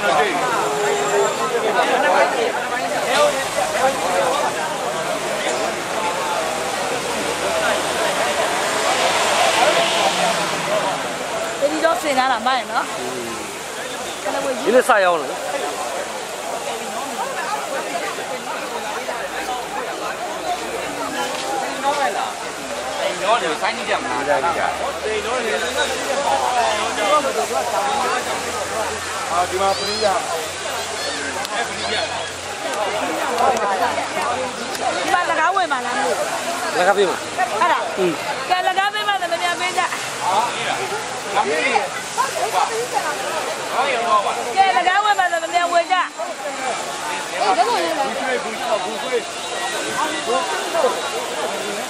ဒီတော့စင်လာမှာနော်ဒီနေ့စရအောင်လို့နော်တယ်ဆိုင်းနေကြမှာလားတိန်နော်တယ်အာဒီမှာပရိယာပရိယာဒီမှာလကားဝင်ပါလားမို့လကားပေးမှာအဲ့ဒါကဲလကားပေးမှလည်းမပြန်ပေးကြဟာအေးလားငါမေးဟောပါကဲလကားဝင်မှလည်းမပြန်ဝင်ကြဘူးဆွေး